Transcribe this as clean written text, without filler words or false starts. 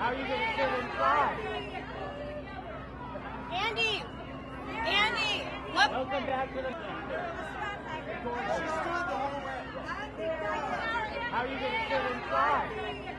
How are you going to sit inside? Andy! Andy! Look! Welcome back to the... How are you going to sit inside?